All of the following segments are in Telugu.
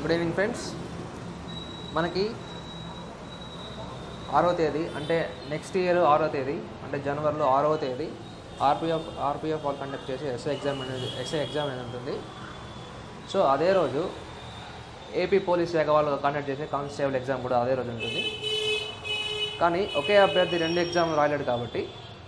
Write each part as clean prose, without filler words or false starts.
Good evening friends. మనకి 6వ తేదీ అంటే నెక్స్ట్ ఇయర్ 6వ తేదీ అంటే జనవరిలో 6వ తేదీ ఆర్పిఎఫ్ వాళ్ళు కండక్ట్ చేసే ఎస్ఐ ఎగ్జామ్ అనేది ఉంటుంది. సో అదే రోజు ఏపీ పోలీస్ శాఖ వాళ్ళు కండక్ట్ చేసే కానిస్టేబుల్ ఎగ్జామ్ కూడా అదే రోజు ఉంటుంది. కానీ ఒకే అభ్యర్థి 2 ఎగ్జామ్లు రాయలేడు కాబట్టి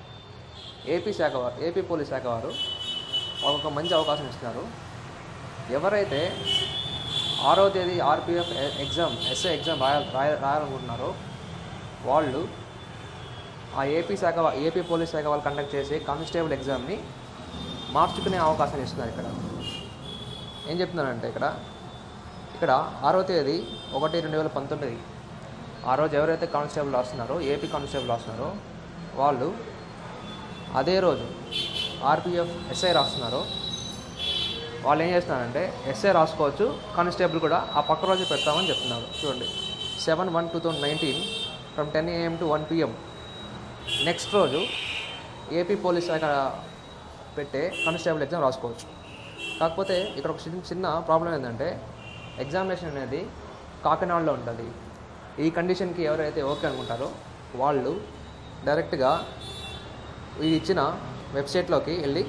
ఏపీ పోలీస్ శాఖ వారు వాళ్ళకు మంచి అవకాశం ఇస్తున్నారు. ఎవరైతే 6వ తేదీ ఆర్పిఎఫ్ ఎస్ఐ ఎగ్జామ్ రాయాలనుకుంటున్నారో వాళ్ళు ఆ ఏపీ పోలీస్ శాఖ వాళ్ళు కండక్ట్ చేసే కానిస్టేబుల్ ఎగ్జామ్ని మార్చుకునే అవకాశం ఇస్తున్నారు. ఏం చెప్తున్నానంటే ఇక్కడ 6వ తేదీ 1/2019 ఆ రోజు ఎవరైతే కానిస్టేబుల్ రాస్తున్నారో ఏపీ కానిస్టేబుల్ రాస్తున్నారో వాళ్ళు అదే రోజు ఆర్పిఎఫ్ ఎస్ఐ రాస్తున్నారో వాళ్ళు ఏం చేస్తున్నారంటే ఎస్ఐ రాసుకోవచ్చు, కానిస్టేబుల్ కూడా ఆ పక్క రోజు పెడతామని చెప్తున్నారు. చూడండి, 7/1/2019 from 10 AM to 1 PM next రోజు ఏపీ పోలీస్ శాఖ పెట్టే కానిస్టేబుల్ ఎగ్జామ్ రాసుకోవచ్చు. కాకపోతే ఇక్కడ ఒక చిన్న ప్రాబ్లం ఏంటంటే ఎగ్జామినేషన్ అనేది కాకినాడలో ఉంటుంది. ఈ కండిషన్కి ఎవరైతే ఓకే అనుకుంటారో వాళ్ళు డైరెక్ట్గా ఇది ఇచ్చిన వెబ్సైట్లోకి వెళ్ళి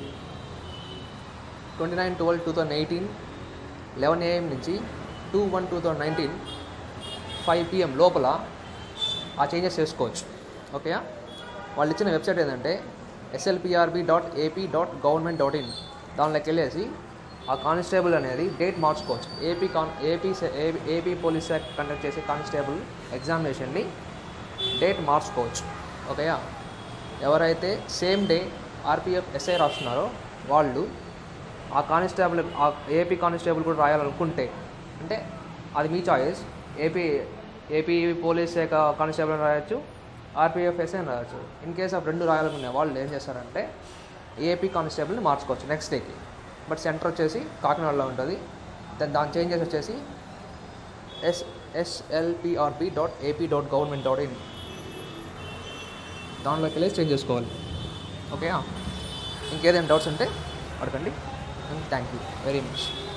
29/12/2018 11 AM నుంచి 2/1/2019 5 PM లోపల ఆ చేంజెస్ చేసుకోవచ్చు. ఓకే, వాళ్ళు ఇచ్చిన వెబ్సైట్ ఏంటంటే slprb.ap.government.in దానిలోకి వెళ్ళేసి ఆ కానిస్టేబుల్ అనేది డేట్ మార్చుకోవచ్చు. ఏపీ పోలీస్ శాఖ కండక్ట్ చేసే కానిస్టేబుల్ ఎగ్జామినేషన్ని డేట్ మార్చుకోవచ్చు. ఓకేయా, ఎవరైతే సేమ్ డే ఆర్పిఎఫ్ ఎస్ఐ రాస్తున్నారో వాళ్ళు ఆ ఏపీ కానిస్టేబుల్ కూడా రాయాలనుకుంటే అంటే అది మీ చాయిస్. ఏపీ పోలీస్ శాఖ కానిస్టేబుల్ రాయొచ్చు, ఆర్పిఎఫ్ ఎస్ఐ రాయొచ్చు. ఇన్ కేస్ ఆఫ్ 2 రాయాలనుకునే వాళ్ళు ఏం చేస్తారంటే ఏపీ కానిస్టేబుల్ని మార్చుకోవచ్చు నెక్స్ట్ డేకి. బట్ సెంటర్ వచ్చేసి కాకినాడలో ఉంటుంది. దాని చేంజెస్ వచ్చేసి slprb.ap.government.in దానిలోకి వెళ్ళి చేంజ్ చేసుకోవాలి. ఓకే, ఇంకేదైనా డౌట్స్ ఉంటే అడగండి. Thank you very much.